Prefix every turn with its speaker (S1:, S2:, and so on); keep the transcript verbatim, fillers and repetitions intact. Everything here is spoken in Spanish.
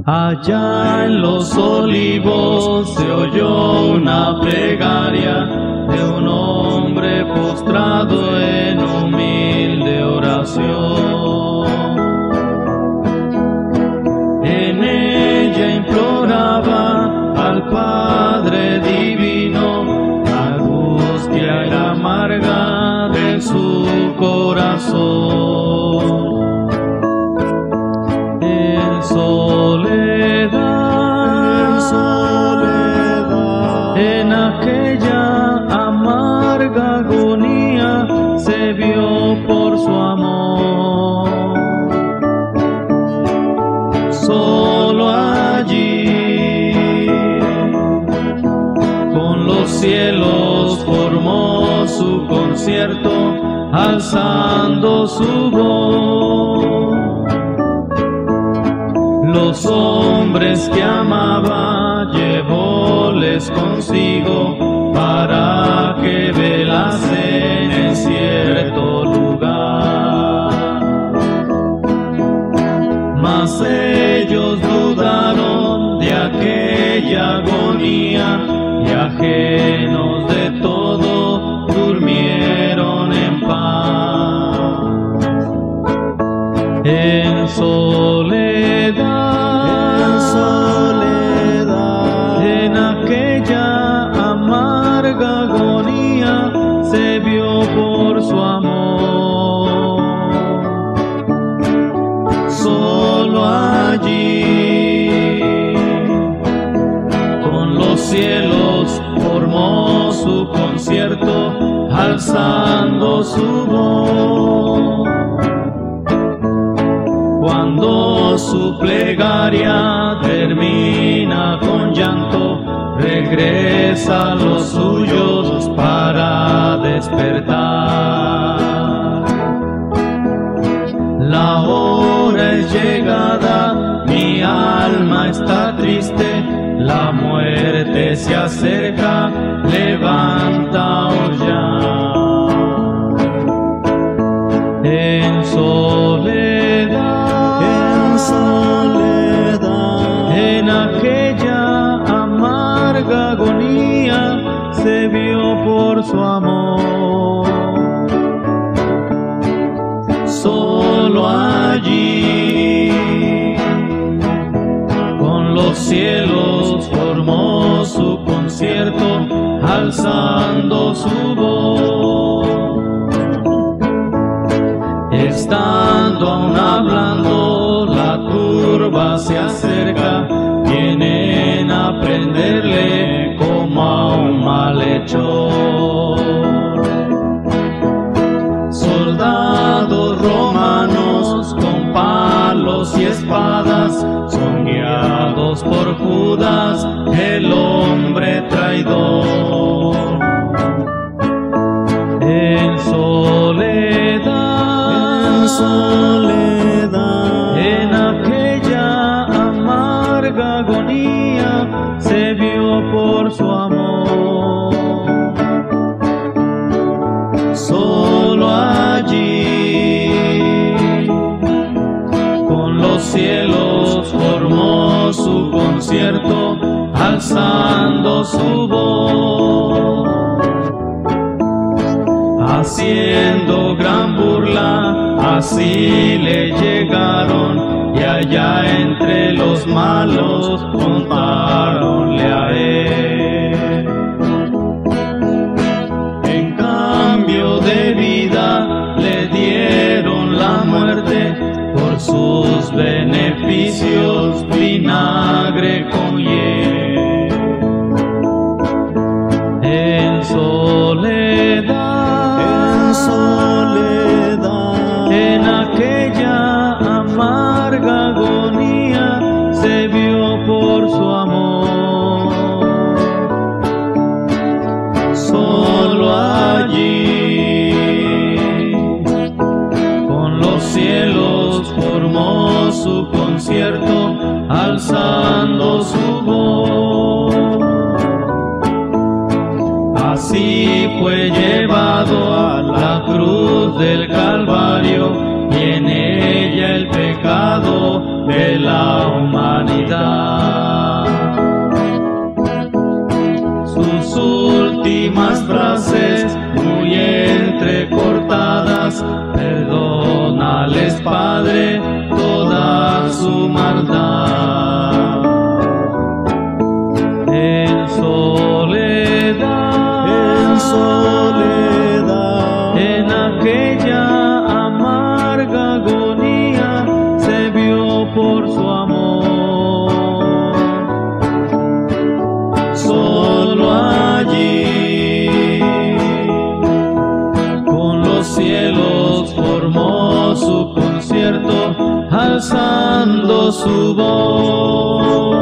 S1: Allá en los olivos se oyó una plegaria de un hombre postrado en humilde oración. En ella imploraba al Padre Divino la angustia y la amarga de su corazón. En soledad,
S2: en soledad,
S1: en aquella amarga agonía se vio por su amor. Solo allí, con los cielos formó su concierto, alzando su voz. Los hombres que amaba llevóles consigo para que velasen en cierto lugar. Mas ellos dudaron de aquella agonía y ajenos de todo durmieron en paz. En soledad,
S2: en soledad,
S1: en aquella amarga agonía se vio por su amor. Solo allí, con los cielos formó su concierto, alzando su voz. Cuando su plegaria termina con llanto, regresa a los suyos para despertar. La hora es llegada, mi alma está triste, la muerte se acerca, levantaos ya. En soledad,
S2: en soledad,
S1: en aquella amarga agonía se vio por su amor. Solo allí, con los cielos formó su concierto, alzando su voz. Estando aún hablando, la turba se acerca, vienen a prenderle como a un malhechor. Soldados romanos con palos y espadas son guiados por Judas, el hombre traidor. En soledad,
S2: en soledad,
S1: en aquella amarga agonía se vio por su amor. Solo allí, con los cielos formó su concierto, alzando su voz. Haciendo gran burla, así le llegaron, y allá entre los malos contaronle a él. En cambio de vida le dieron la muerte, por sus beneficios vinagre con hiel. En soledad,
S2: en soledad,
S1: en aquella amarga agonía se vio por su amor. Solo allí, con los cielos formó su concierto, alzando su voz. Así fue llevado a la cruz del Calvario, y en ella el pecado de la humanidad. Sus últimas frases, muy entrecortadas: perdónales, Padre, toda su maldad. En soledad,
S2: en soledad,
S1: en aquella amarga agonía, se vio por su amor. Solo allí, con los cielos formó su concierto, alzando su voz.